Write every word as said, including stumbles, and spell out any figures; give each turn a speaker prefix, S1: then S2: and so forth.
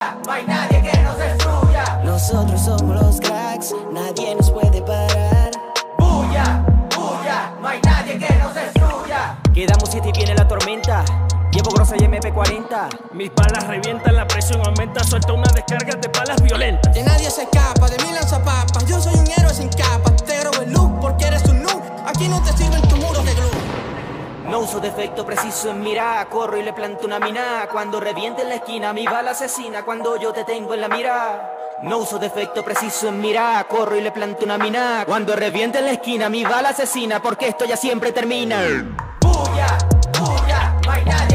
S1: No hay nadie que nos destruya.
S2: Nosotros somos los cracks, nadie nos puede parar.
S1: Bulla, bulla, no hay nadie que nos destruya.
S3: Quedamos siete y viene la tormenta. Llevo grosa y M P cuarenta.
S4: Mis balas revientan, la presión aumenta. Suelta una descarga de balas violentas.
S5: De nadie se escapa, de mí lanzapapas. Yo soy un héroe sin capa. Te robo el look porque eres un noob. Aquí no te sirven tus muros de glue.
S3: No uso defecto preciso en mira. Corro y le planto una mina. Cuando reviente en la esquina mi bala asesina. Cuando yo te tengo en la mira. No uso defecto preciso en mira. Corro y le planto una mina. Cuando reviente en la esquina mi bala asesina. Porque esto ya siempre termina.
S1: Bulla, bulla, no hay nadie